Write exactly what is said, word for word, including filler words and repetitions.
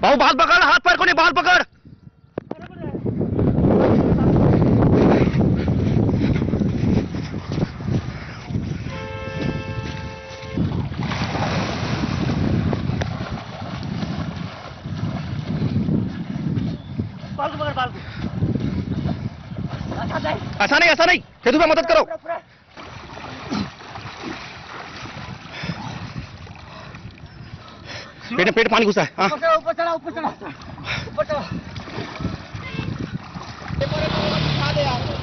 बाबू बाल पकड़, हाथ पैर को नहीं, बाल पकड़। बाल को पकड़, बाल को। ऐसा नहीं, ऐसा नहीं, खेतू पे मदद करो। पेट पेट पानी घुसा है। ऊपर चढ़ा, ऊपर चढ़ा, ऊपर चढ़ा, ऊपर चढ़ा।